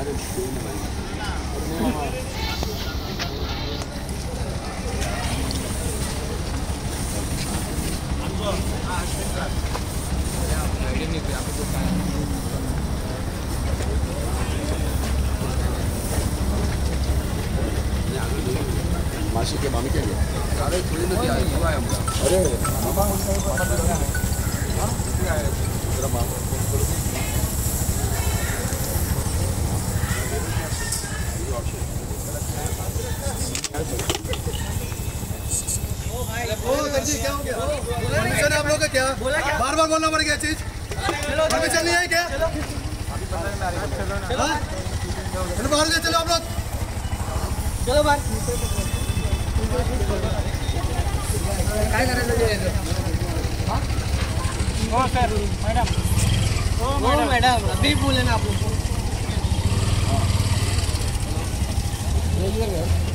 मासी के मामी के लिए अरे थोड़ी ना दिया हुआ है हमरा अरे मामा तेरा मामा क्या हो गया? परमिशन है आप लोगों का क्या? बार-बार बोलना पड़ गया चीज। परमिशन नहीं है क्या? बाहर से चलो आप लोग। चलो बाहर। काय करायचं? हो सर, मैडम। हो मैडम, अभी बोले ना आप लोग।